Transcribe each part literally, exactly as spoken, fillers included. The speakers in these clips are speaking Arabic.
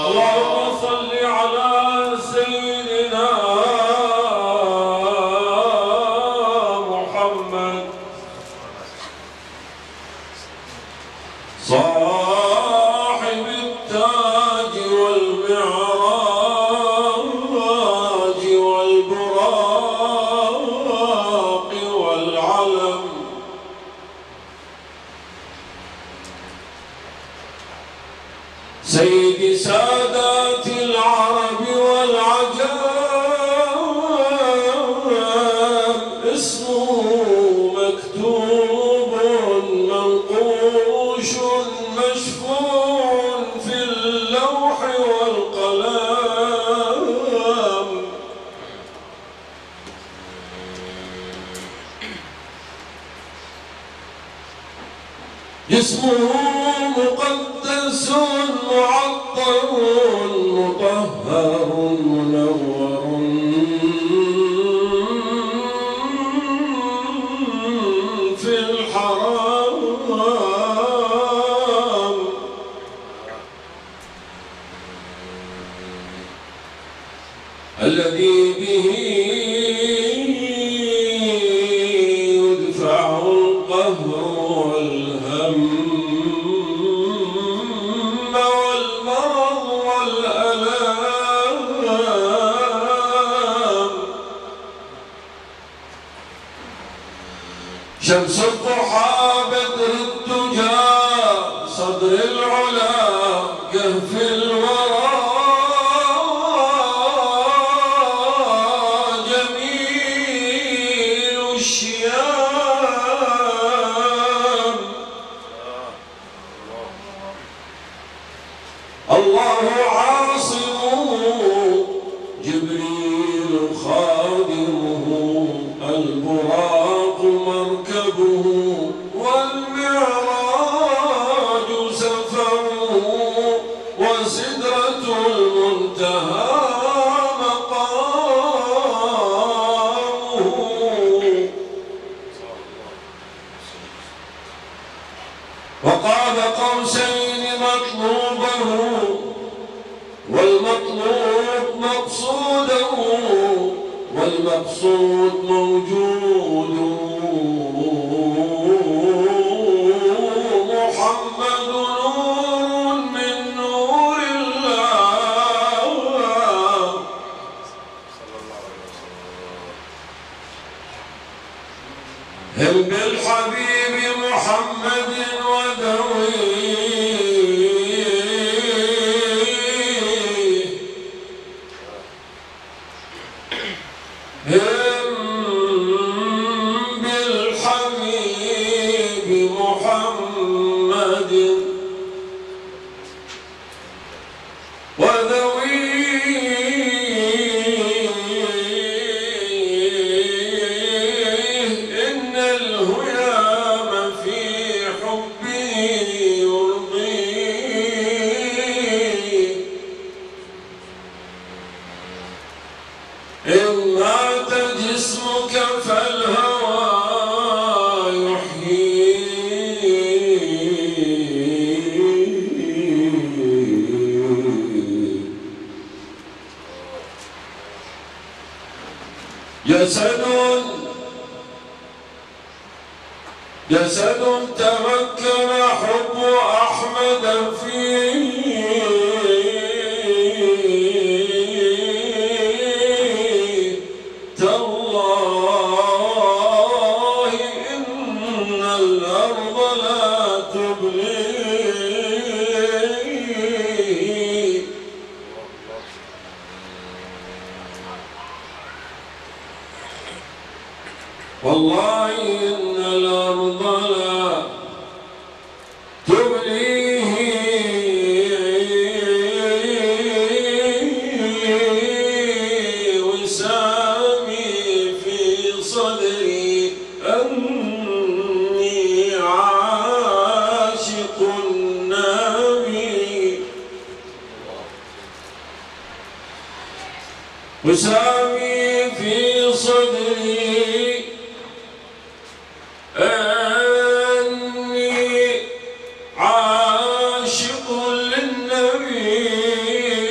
اللهم صل على سيدنا محمد صاحب التاج والمعراج والبراق والعلم سيد سادات العرب والعجم اسمه مكتوب منقوش مشفوع في اللوح والقلم اسمه مقدس معطر مطهر منور في الحرام الذي به يدفع القهر والهم والمرض والألام شمس الضحى بدر الدجى صدر العلا كهف الورى جميل الشيام الله عاصمه جبريل خادمه البراق مركبه والمعراج سفره وسدرة المنتهى مقامه وقاب قوسين مطلوبه والمطلوب مقصوده والمقصود موجود محمد نور من نور الله هم بالحبيب محمد ودويه هم بالحبيب محمد وذويه إن الهيام في حبه يرضيه إن مات جسمك فالهوى يحييه جسد جسد تمكن حب أحمد فيه تالله إن الأرض لا تبليه والله إن الأرض لا تبليه وسامي في صدري أني عاشق النبي وسامي في صدري أني عاشق للنبي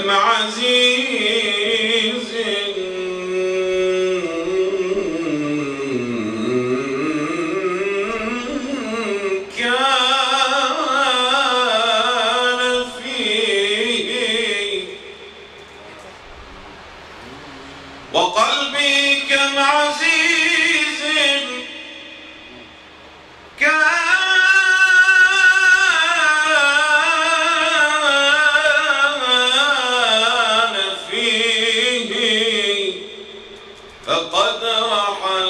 كم عزيز كان فيه وقلبي كم عزيز كان فقد رحل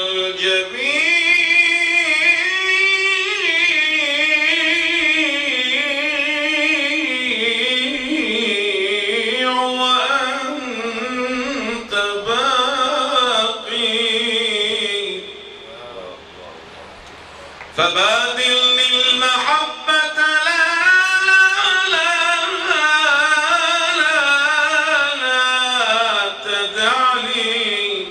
الجميع وأنت باقي فبادل للمحبة لا لا لا لا لا تدعني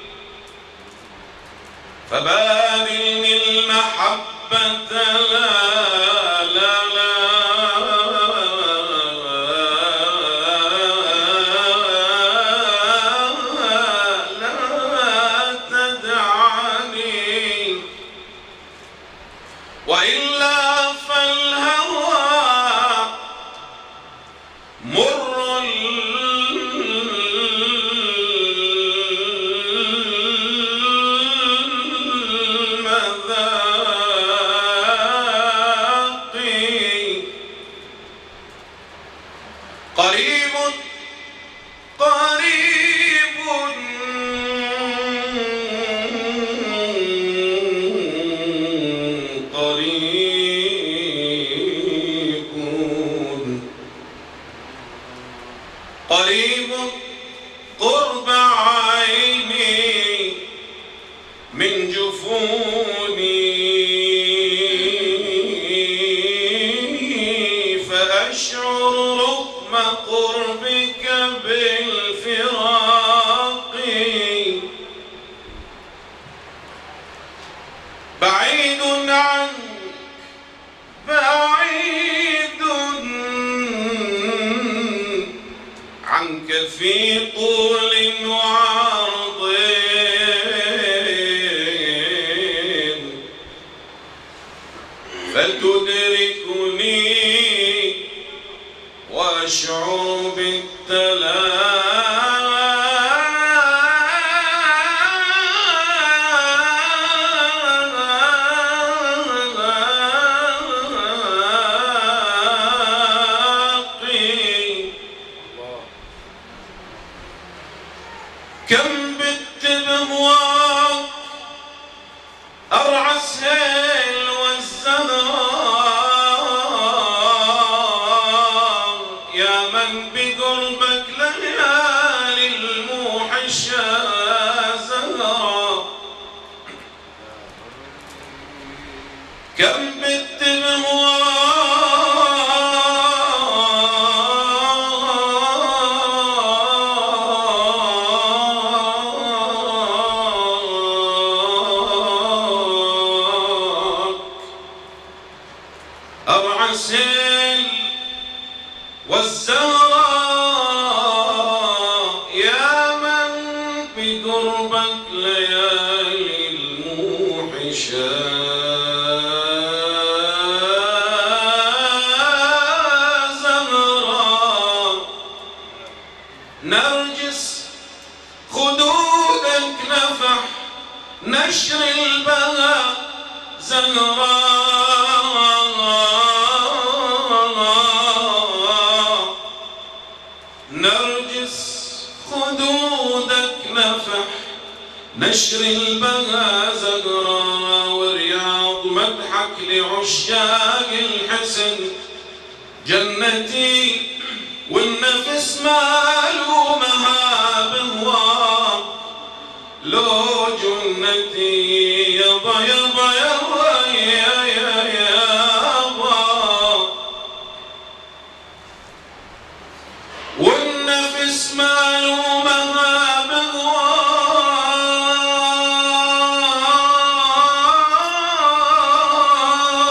فبادل المحبة لا لا لا لا تدعني وإلا فالهوى مر قريب قريب قريب قريب قرب عيني من جفوني فأشعر رغم قربك بالفراق بعيد عنك بعيد عنك في طول وعرض فلتدركني وأشعر بالتلاقي كم بت بهواك أرعى السيل والزهراء يا من بقربك ليالي الموحشة زهراء كم بت بهواك أرعى السيل والزهراء يا من بقربك ليالي الموحشة زهراء نرجس خدودك نفح نشر البهاء زهراء نرجس خدودك نفح نشر البهاء زهراء ورياض مدحك لعشاق الحسن جنتي والنفس مالومها بهواك لو جنتي يابا يابا يابا يا يا يابا والنفس مالومها بهواك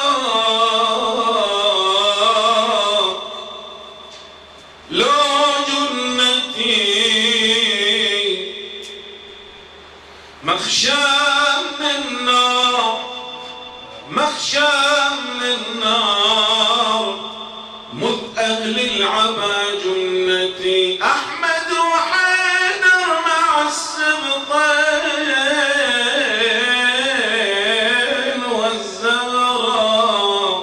لو أهل العبا جنتي أحمد وحيدر مع السبطين والزهراء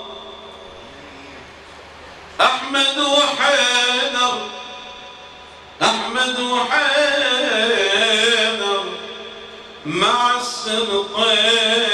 أحمد وحيدر أحمد وحيدر مع السبطين